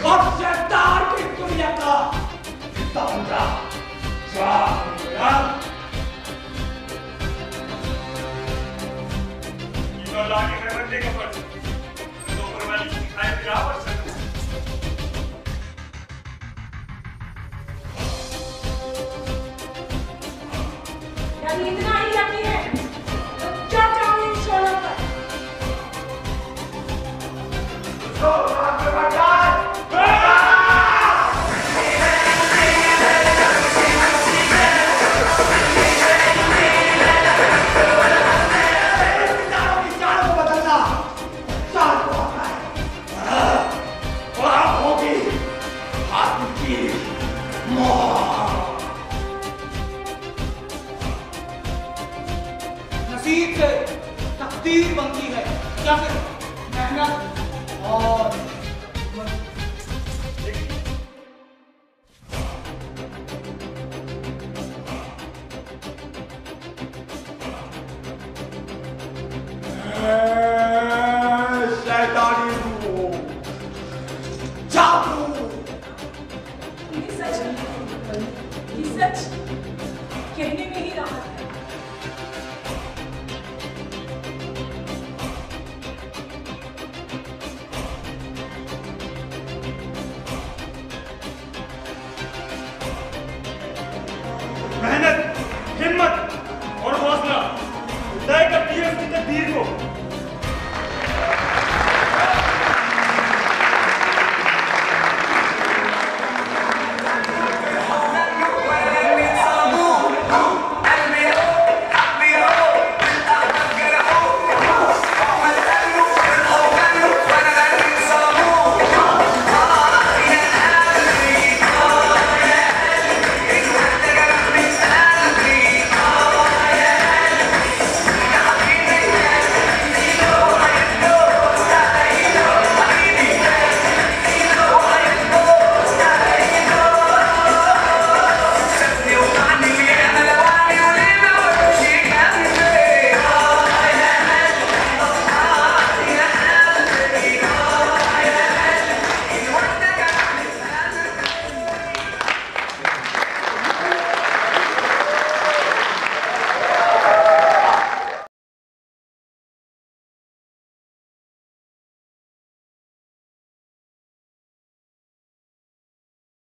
और शैतान की दुनिया का हिस्सा बन जा। लागे है बंदे का फर्ज तो परवाली सिखाए बराबर से यानी इतना ही यकीन है तो क्या चाहूँ इन शोलों पर तो रात में बचा नसीब से तकदीर बनती है या फिर मेहनत और